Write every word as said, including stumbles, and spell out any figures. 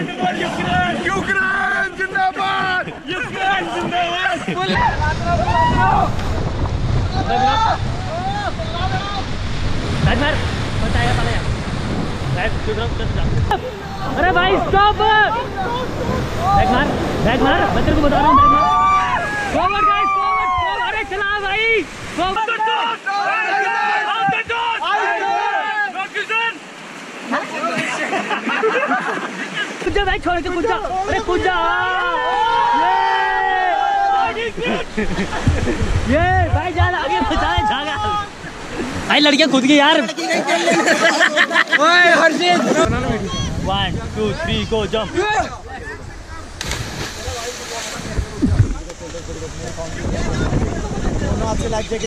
Ukraine जिंदाबाद, Ukraine जिंदाबाद। अरे भाई स्टॉप, बैक मार, बैक मार, मैं तेरे को बता रहा हूँ, बैक मार। फॉरवर्ड गाइस, फॉरवर्ड, फॉरवर्ड, अरे चला भाई, फॉरवर्ड। कुछ जा भाई, छोड़ के कुछ जा, अरे कुछ जा। ये भाई जान आगे बचाए जागा। भाई लड़कियां कूद गई यार। ओए Harshit, one two three go jump.